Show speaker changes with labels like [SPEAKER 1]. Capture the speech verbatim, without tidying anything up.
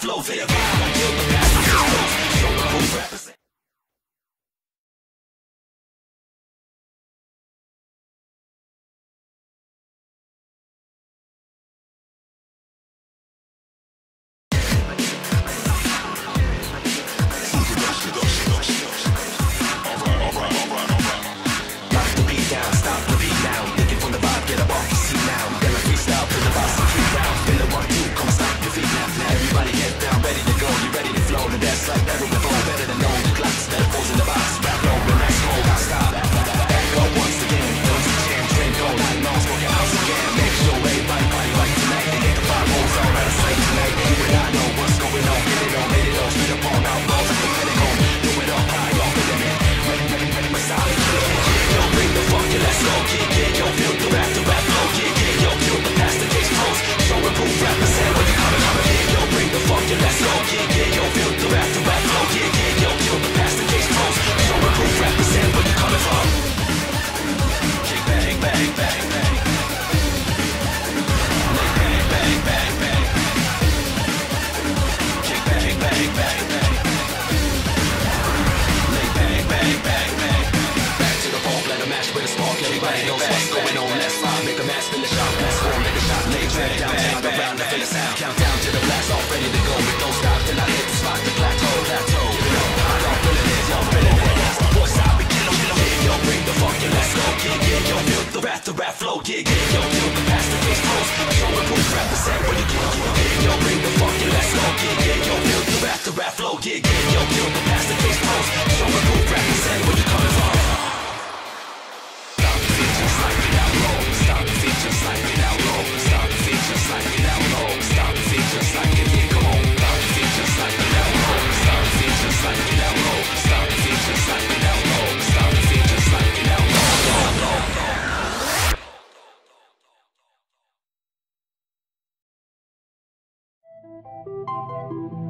[SPEAKER 1] flow. Take a vibe, I kill the past, I kill those. Show the whole represent. Everybody knows what's going on. Let's ride, make a match, spin the shot, let's roll, make a shot, lay track downtown, around the feel the sound. Countdown to the blast, all ready to go. But don't stop till I hit the spot, the plateau, plateau. Give it up, hot on, feeling it, yo, feeling it. That's the voice, I be kill 'em, kill 'em. Yeah, yo, bring the funk, yeah, let's go. Yeah, yeah, yo, feel the wrath, the rap flow. Yeah, yeah, yo, kill the past, the case closed. Show and proof, represent where you get. Yeah, yo, bring the funk, yeah, let's go. Yeah, yeah, yo, feel the wrath, the rap flow. Yeah, yeah, yo, kill the past, the case closed. Show and proof, represent where you coming from. Stop the feet, just like it out low. Stop the feet, just like it out low. Stop the feet, just like it out low. Stop the feet, just like it, yeah, come on. Stop the feet, just like it out low. Stop the feet, just like it out low. Stop the feet, just like it out low. Stop the feet, just like it out low. Low, low, low.